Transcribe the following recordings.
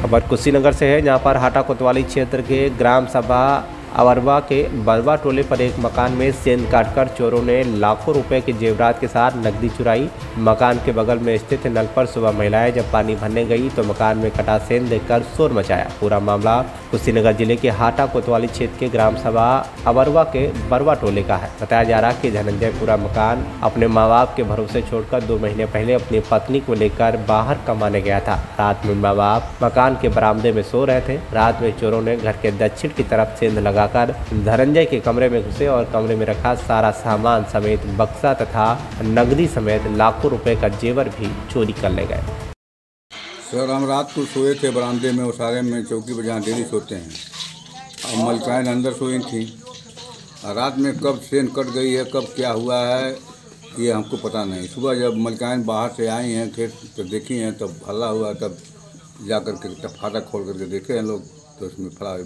खबर कुशीनगर से है, जहां पर हाटा कोतवाली क्षेत्र के ग्राम सभा अवरवा के बरवा टोले पर एक मकान में सेंध काटकर चोरों ने लाखों रुपए के जेवरात के साथ नकदी चुराई। मकान के बगल में स्थित नल पर सुबह महिलाएं जब पानी भरने गई तो मकान में कटा सेंध देखकर शोर मचाया। पूरा मामला कुशीनगर जिले के हाटा कोतवाली क्षेत्र के ग्राम सभा अवरवा के बरवा टोले का है। बताया जा रहा है कि धनंजय पूरा मकान अपने माँ बाप के भरोसे छोड़कर 2 महीने पहले अपनी पत्नी को लेकर बाहर कमाने गया था। रात में माँ बाप मकान के बरामदे में सो रहे थे। रात में चोरों ने घर के दक्षिण की तरफ सेंध लगाकर धनंजय के कमरे में घुसे और कमरे में रखा सारा सामान समेत बक्सा तथा नकदी समेत लाखों रुपए का जेवर भी चोरी कर ले गए। सर, हम रात को सोए थे बरामदे में, उसारे में, चौकी पर जहाँ डेली सोते हैं। अब मलकाइन अंदर सोई थी। रात में कब सेंध कट गई है, कब क्या हुआ है, ये हमको पता नहीं। सुबह जब मलकाइन बाहर से आई हैं खेत तो देखी हैं, तब हल्ला हुआ, तब जा कर के फाटक खोल करके देखे हैं लोग, तो उसमें फड़ा।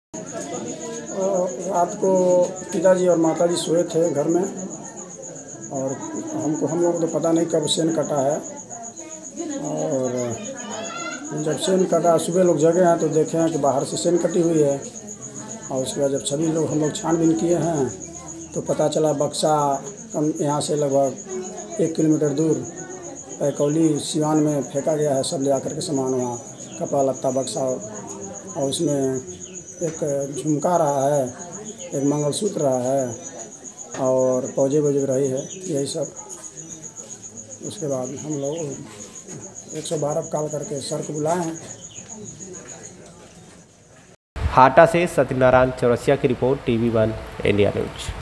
रात को पिताजी और माताजी सोए थे घर में, और हम लोग तो पता नहीं कब सेंध कटा है। और जब सेंध कटा, सुबह लोग जगे हैं तो देखे हैं कि बाहर से सेंध कटी हुई है। और उसके बाद जब सभी लोग हम लोग छानबीन किए हैं तो पता चला बक्सा कम यहाँ से लगभग 1 किलोमीटर दूर पैकौली सिवान में फेंका गया है। सब ले आकर के सामान वहाँ कपड़ा लत्ता बक्सा, और उसमें एक झुमका रहा है, एक मंगलसूत्र रहा है, और पौजे वौजे रही है, यही सब। उसके बाद हम लोग 112 कॉल करके सर को बुलाए हैं। हाटा से सत्यनारायण चौरसिया की रिपोर्ट, TV1 इंडिया न्यूज।